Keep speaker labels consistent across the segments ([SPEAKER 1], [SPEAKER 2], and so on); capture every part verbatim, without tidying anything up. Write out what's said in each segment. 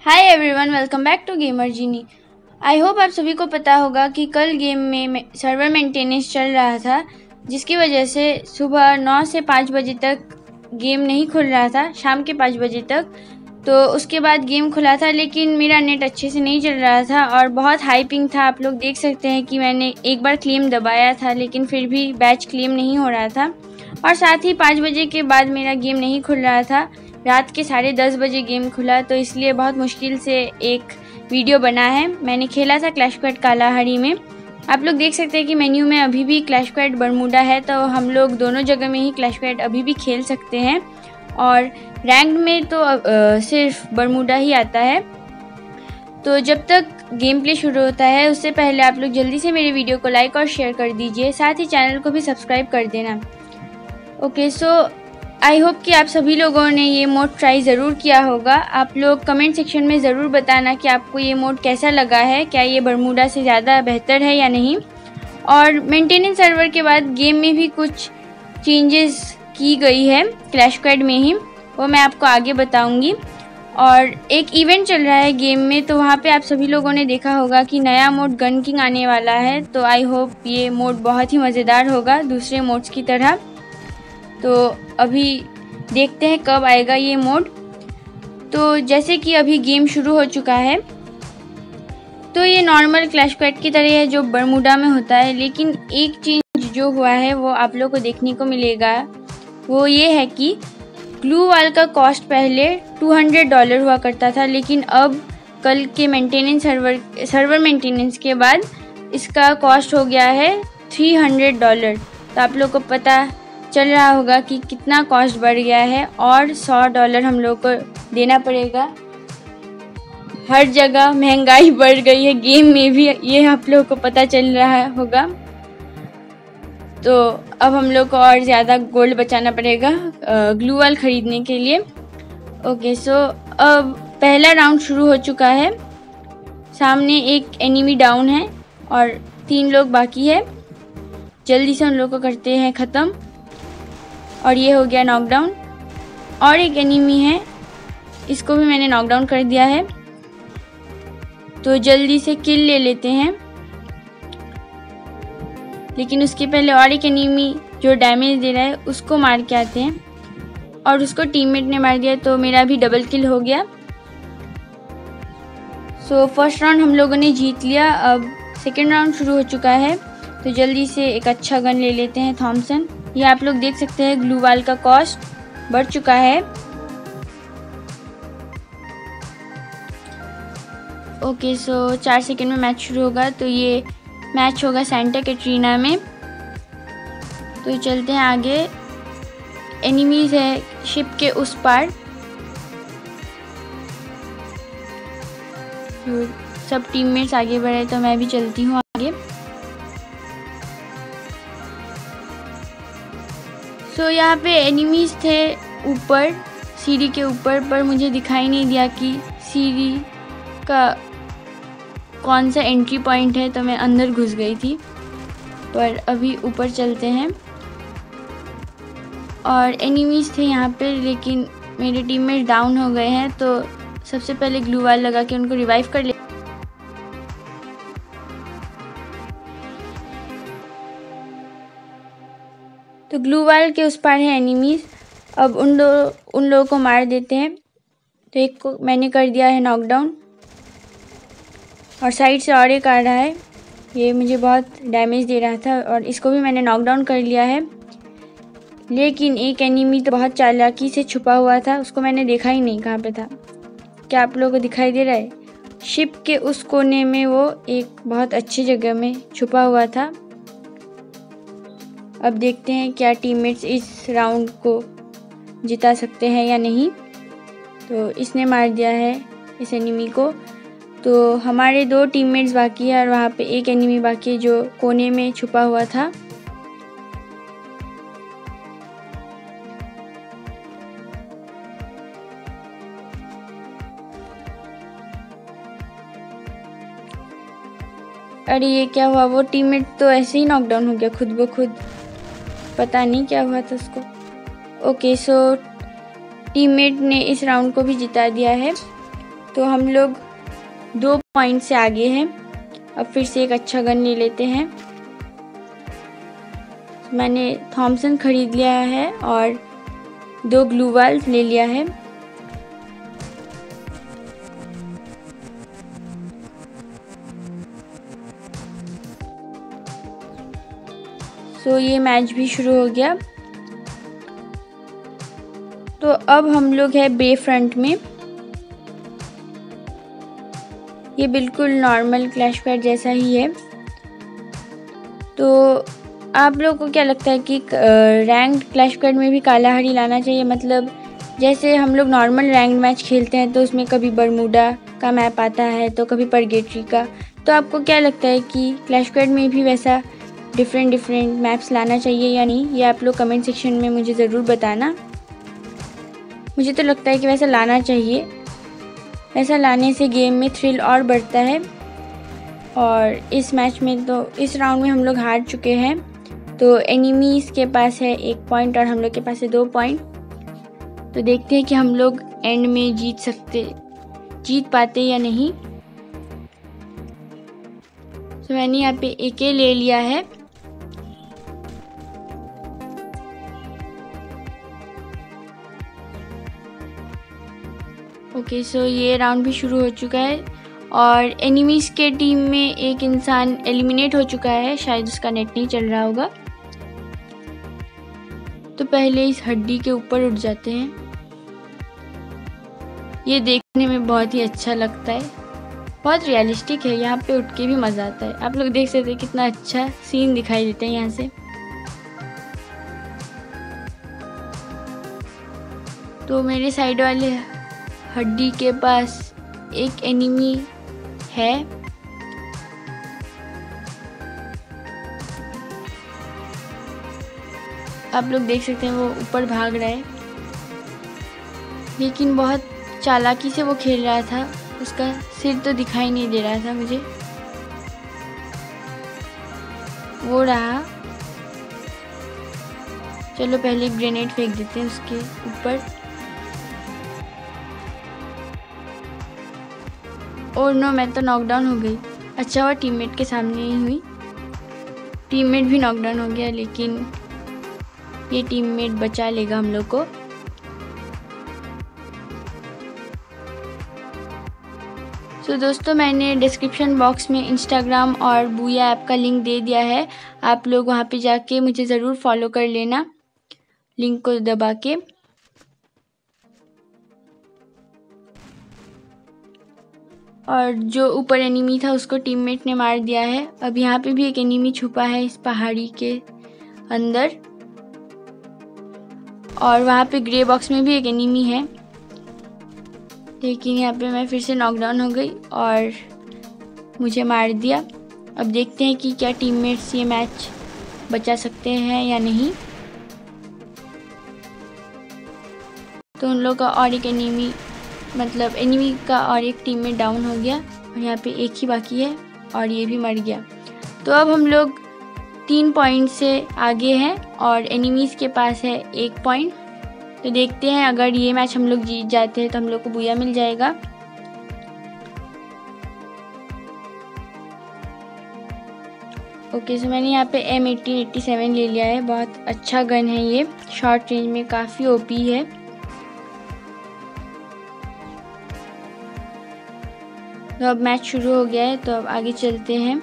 [SPEAKER 1] Hi everyone, welcome back to gamer genie. I hope आप सभी को पता होगा कि कल गेम में सर्वर मेंटेनेंस चल रहा था, जिसकी वजह से सुबह नौ से पाँच बजे तक गेम नहीं खुल रहा था, शाम के पाँच बजे तक। तो उसके बाद गेम खुला था, लेकिन मेरा नेट अच्छे से नहीं चल रहा था और बहुत हाइपिंग था। आप लोग देख सकते हैं कि मैंने एक बार क्लेम दबाया था, लेकिन फिर भी बैच क्लेम नहीं हो रहा था। और साथ ही पाँच बजे के बाद मेरा गेम नहीं खुल रहा था, रात के साढ़े दस बजे गेम खुला, तो इसलिए बहुत मुश्किल से एक वीडियो बना है। मैंने खेला था क्लैश स्क्वाड कालाहारी में। आप लोग देख सकते हैं कि मेन्यू में अभी भी क्लैश स्क्वाड बरमूडा है, तो हम लोग दोनों जगह में ही क्लैश स्क्वाड अभी भी खेल सकते हैं। और रैंक में तो आ, सिर्फ बरमूडा ही आता है। तो जब तक गेम प्ले शुरू होता है उससे पहले आप लोग जल्दी से मेरे वीडियो को लाइक और शेयर कर दीजिए, साथ ही चैनल को भी सब्सक्राइब कर देना। ओके, सो आई होप कि आप सभी लोगों ने ये मोड ट्राई ज़रूर किया होगा। आप लोग कमेंट सेक्शन में ज़रूर बताना कि आपको ये मोड कैसा लगा है, क्या ये बरमूडा से ज़्यादा बेहतर है या नहीं। और मेंटेनेंस सर्वर के बाद गेम में भी कुछ चेंजेस की गई है क्लैश स्क्वाड में ही, वो मैं आपको आगे बताऊंगी। और एक इवेंट चल रहा है गेम में, तो वहाँ पे आप सभी लोगों ने देखा होगा कि नया मोड गन किंग आने वाला है। तो आई होप ये मोड बहुत ही मज़ेदार होगा दूसरे मोड्स की तरह। तो अभी देखते हैं कब आएगा ये मोड। तो जैसे कि अभी गेम शुरू हो चुका है, तो ये नॉर्मल क्लैश स्क्वाड की तरह है जो बरमूडा में होता है, लेकिन एक चेंज जो हुआ है वो आप लोगों को देखने को मिलेगा। वो ये है कि ग्लू वाल का कॉस्ट पहले दो सौ डॉलर हुआ करता था, लेकिन अब कल के मेंटेनेंस सर्वर सर्वर मेंटेनेंस के बाद इसका कॉस्ट हो गया है तीन सौ डॉलर। तो आप लोगों को पता चल रहा होगा कि कितना कॉस्ट बढ़ गया है, और सौ डॉलर हम लोग को देना पड़ेगा। हर जगह महंगाई बढ़ गई है, गेम में भी ये आप लोगों को पता चल रहा होगा। तो अब हम लोग को और ज़्यादा गोल्ड बचाना पड़ेगा ग्लू वाल ख़रीदने के लिए। ओके, सो अब पहला राउंड शुरू हो चुका है। सामने एक एनिमी डाउन है और तीन लोग बाकी है। जल्दी से उन लोग को करते हैं ख़त्म। और ये हो गया नॉकडाउन। और एक एनिमी है, इसको भी मैंने नॉकडाउन कर दिया है। तो जल्दी से किल ले लेते हैं, लेकिन उसके पहले और एक एनिमी जो डैमेज दे रहा है उसको मार के आते हैं। और उसको टीममेट ने मार दिया, तो मेरा भी डबल किल हो गया। सो फर्स्ट राउंड हम लोगों ने जीत लिया। अब सेकेंड राउंड शुरू हो चुका है, तो जल्दी से एक अच्छा गन ले लेते हैं, थॉमसन। ये आप लोग देख सकते हैं ग्लू वाल का कॉस्ट बढ़ चुका है। ओके, सो चार सेकंड में मैच शुरू होगा। तो ये मैच होगा सेंटा कैटरीना में। तो चलते हैं आगे। एनिमीज है शिप के उस पार। तो सब टीममेट्स आगे बढ़े, तो मैं भी चलती हूँ आगे। तो यहाँ पे एनिमीज थे ऊपर, सीढ़ी के ऊपर, पर मुझे दिखाई नहीं दिया कि सीढ़ी का कौन सा एंट्री पॉइंट है, तो मैं अंदर घुस गई थी। पर अभी ऊपर चलते हैं। और एनिमीज थे यहाँ पे, लेकिन मेरे टीममेट डाउन हो गए हैं। तो सबसे पहले ग्लू वाल लगा के उनको रिवाइव कर ले। तो ग्लू वाल के उस पार है एनिमीज। अब उन लोग उन लोगों को मार देते हैं। तो एक को मैंने कर दिया है नॉकडाउन, और साइड से और एक आ रहा है, ये मुझे बहुत डैमेज दे रहा था, और इसको भी मैंने नॉकडाउन कर लिया है। लेकिन एक एनिमी तो बहुत चालाकी से छुपा हुआ था, उसको मैंने देखा ही नहीं कहाँ पे था। क्या आप लोगों को दिखाई दे रहा है? शिप के उस कोने में वो एक बहुत अच्छी जगह में छुपा हुआ था। अब देखते हैं क्या टीममेट्स इस राउंड को जिता सकते हैं या नहीं। तो इसने मार दिया है इस एनिमी को। तो हमारे दो टीममेट्स बाकी है, और वहाँ पे एक एनिमी बाकी है जो कोने में छुपा हुआ था। अरे ये क्या हुआ? वो टीममेट तो ऐसे ही नॉकडाउन हो गया खुद ब खुद, पता नहीं क्या हुआ था उसको। ओके, सो टीममेट ने इस राउंड को भी जिता दिया है। तो हम लोग दो पॉइंट से आगे हैं। अब फिर से एक अच्छा गन ले लेते हैं। मैंने थॉमसन ख़रीद लिया है और दो ग्लू वाल्स ले लिया है। सो ये मैच भी शुरू हो गया। तो अब हम लोग है बे फ्रंट में। ये बिल्कुल नॉर्मल क्लैश स्क्वाड जैसा ही है। तो आप लोगों को क्या लगता है कि रैंक्ड क्लैश स्क्वाड में भी कालाहारी लाना चाहिए? मतलब जैसे हम लोग नॉर्मल रैंक्ड मैच खेलते हैं तो उसमें कभी बरमूडा का मैप आता है तो कभी परगेटरी का। तो आपको क्या लगता है कि क्लैश स्क्वाड में भी वैसा डिफरेंट डिफरेंट मैप्स लाना चाहिए या नहीं? ये आप लोग कमेंट सेक्शन में मुझे ज़रूर बताना। मुझे तो लगता है कि वैसा लाना चाहिए। ऐसा लाने से गेम में थ्रिल और बढ़ता है। और इस मैच में तो इस राउंड में हम लोग हार चुके हैं। तो एनिमीज़ के पास है एक पॉइंट और हम लोग के पास है दो पॉइंट। तो देखते हैं कि हम लोग एंड में जीत सकते जीत पाते या नहीं। तो मैंने यहाँ पे एके ले लिया है। ओके सो ये राउंड भी शुरू हो चुका है और एनिमीज़ के टीम में एक इंसान एलिमिनेट हो चुका है। शायद उसका नेट नहीं चल रहा होगा। तो पहले इस हड्डी के ऊपर उठ जाते हैं। ये देखने में बहुत ही अच्छा लगता है, बहुत रियलिस्टिक है। यहाँ पे उठ के भी मज़ा आता है। आप लोग देख सकते हैं कितना अच्छा सीन दिखाई देता है यहाँ से। तो मेरे साइड वाले हड्डी के पास एक एनिमी है। आप लोग देख सकते हैं वो ऊपर भाग रहा है, लेकिन बहुत चालाकी से वो खेल रहा था। उसका सिर तो दिखाई नहीं दे रहा था मुझे। वो रहा। चलो पहले ग्रेनेड फेंक देते हैं उसके ऊपर। और नो, मैं तो नॉकडाउन हो गई। अच्छा हुआ टीममेट के सामने ही हुई। टीममेट भी नॉकडाउन हो गया, लेकिन ये टीममेट बचा लेगा हम लोग को। सो so, दोस्तों मैंने डिस्क्रिप्शन बॉक्स में इंस्टाग्राम और बूया ऐप का लिंक दे दिया है। आप लोग वहाँ पे जाके मुझे ज़रूर फॉलो कर लेना, लिंक को दबा के। और जो ऊपर एनिमी था उसको टीममेट ने मार दिया है। अब यहाँ पे भी एक एनिमी छुपा है इस पहाड़ी के अंदर। और वहाँ पे ग्रे बॉक्स में भी एक एनिमी है, लेकिन यहाँ पे मैं फिर से नॉकडाउन हो गई और मुझे मार दिया। अब देखते हैं कि क्या टीममेट्स ये मैच बचा सकते हैं या नहीं। तो उन लोगों का और एक एनिमी मतलब एनिमी का और एक टीम में डाउन हो गया और यहाँ पे एक ही बाकी है और ये भी मर गया। तो अब हम लोग तीन पॉइंट से आगे हैं और एनिमीज़ के पास है एक पॉइंट। तो देखते हैं, अगर ये मैच हम लोग जीत जाते हैं तो हम लोग को बूया मिल जाएगा। ओके सो मैंने यहाँ पे एम एटीन एटी सेवन ले लिया है। बहुत अच्छा गन है ये, शॉर्ट रेंज में काफ़ी ओपी है। तो अब मैच शुरू हो गया है, तो अब आगे चलते हैं।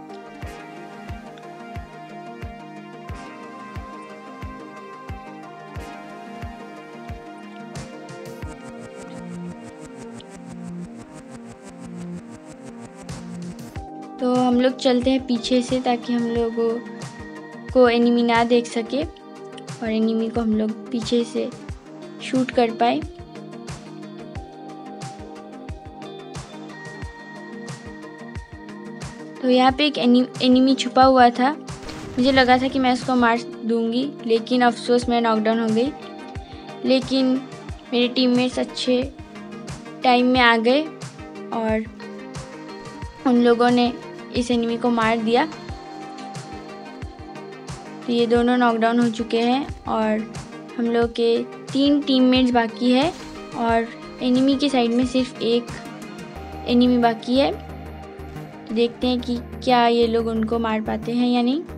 [SPEAKER 1] तो हम लोग चलते हैं पीछे से ताकि हम लोगों को एनिमी ना देख सके और एनिमी को हम लोग पीछे से शूट कर पाए। तो यहाँ पे एक एनि, एनिमी छुपा हुआ था। मुझे लगा था कि मैं उसको मार दूंगी, लेकिन अफसोस मैं नॉकडाउन हो गई। लेकिन मेरे टीममेट्स अच्छे टाइम में आ गए और उन लोगों ने इस एनिमी को मार दिया। तो ये दोनों नॉकडाउन हो चुके हैं और हम लोग के तीन टीममेट्स बाकी है और एनिमी की साइड में सिर्फ एक एनिमी बाकी है, तो देखते हैं कि क्या ये लोग उनको मार पाते हैं या नहीं।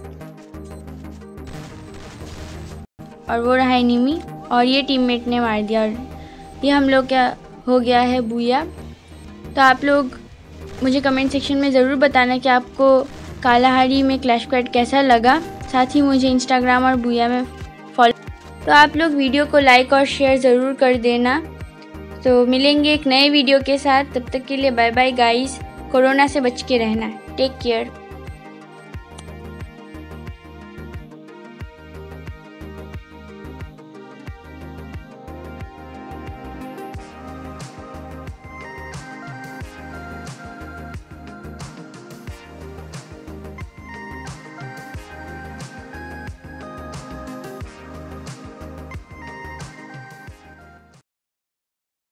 [SPEAKER 1] और वो रहा एनिमी और ये टीममेट ने मार दिया और ये हम लोग क्या हो गया है बूया। तो आप लोग मुझे कमेंट सेक्शन में ज़रूर बताना कि आपको कालाहारी में क्लैश स्क्वाड कैसा लगा। साथ ही मुझे इंस्टाग्राम और बूया में फॉलो। तो आप लोग वीडियो को लाइक और शेयर ज़रूर कर देना। तो मिलेंगे एक नए वीडियो के साथ, तब तक के लिए बाय बाय गाइस। कोरोना से बच के रहना, टेक केयर।